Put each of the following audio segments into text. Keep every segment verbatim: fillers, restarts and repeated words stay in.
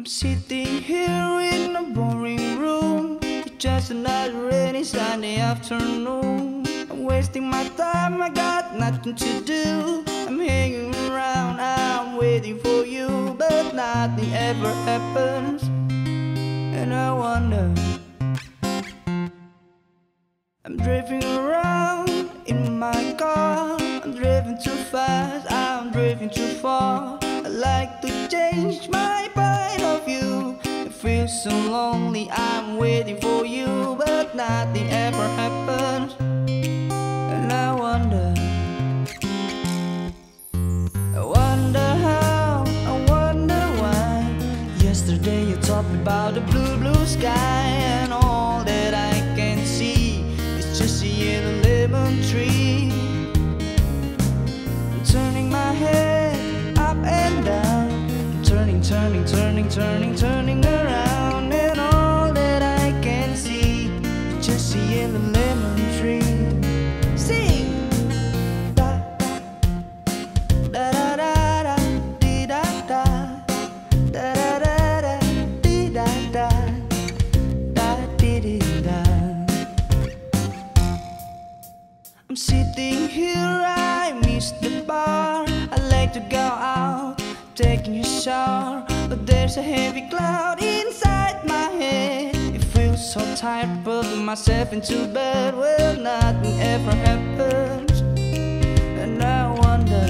I'm sitting here in a boring room. It's just another rainy Sunday afternoon. I'm wasting my time, I got nothing to do. I'm hanging around, I'm waiting for you, but nothing ever happens. And I wonder, I'm driving around in my car. I'm driving too fast, I'm driving too far. I like to change my point of view. It feels so lonely, I'm waiting for you, but nothing ever happens. And I wonder, I wonder how, I wonder why. Yesterday you talked about the blue, blue sky, and all that I can see is just a yellow lemon tree. I'm turning my head up and down, I'm turning, turning, turning, turning, turning around, and all that I can see is just a yellow lemon tree. Sing! Da da da da da dee da da da da da da dee da da da dee dee da. I'm sitting here, I miss the bar. I like to go out, taking a shower, but there's a heavy cloud inside my head. It feels so tired, putting myself into bed. Well, nothing ever happens, and I wonder,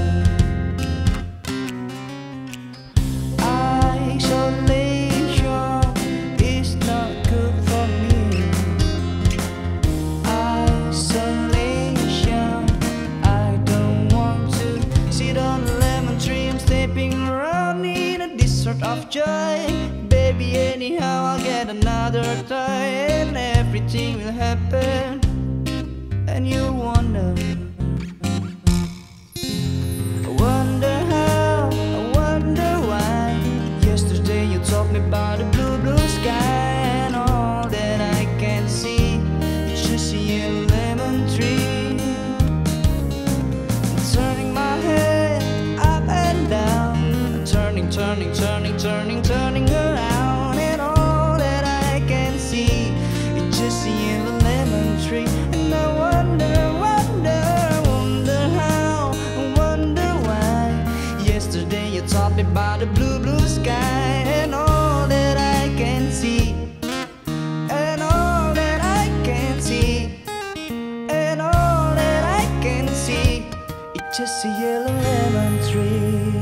isolation is not good for me. Isolation, I don't want to sit on a lemon tree. I'm stepping around in a desert of joy. Baby, anyhow I'll get another try, and everything will happen. And you wonder, I wonder how, I wonder why. Yesterday you told me about the blue, blue sky, and all that I can see is just a yellow lemon tree. I'm turning my head up and down, I'm turning, turning, turning, turning, turning around, and all that I can see is just a yellow lemon tree. And I wonder, wonder, wonder how, I wonder why. Yesterday you taught me about the blue, blue sky, and all that I can see, and all that I can see, and all that I can see, it's just a yellow lemon tree.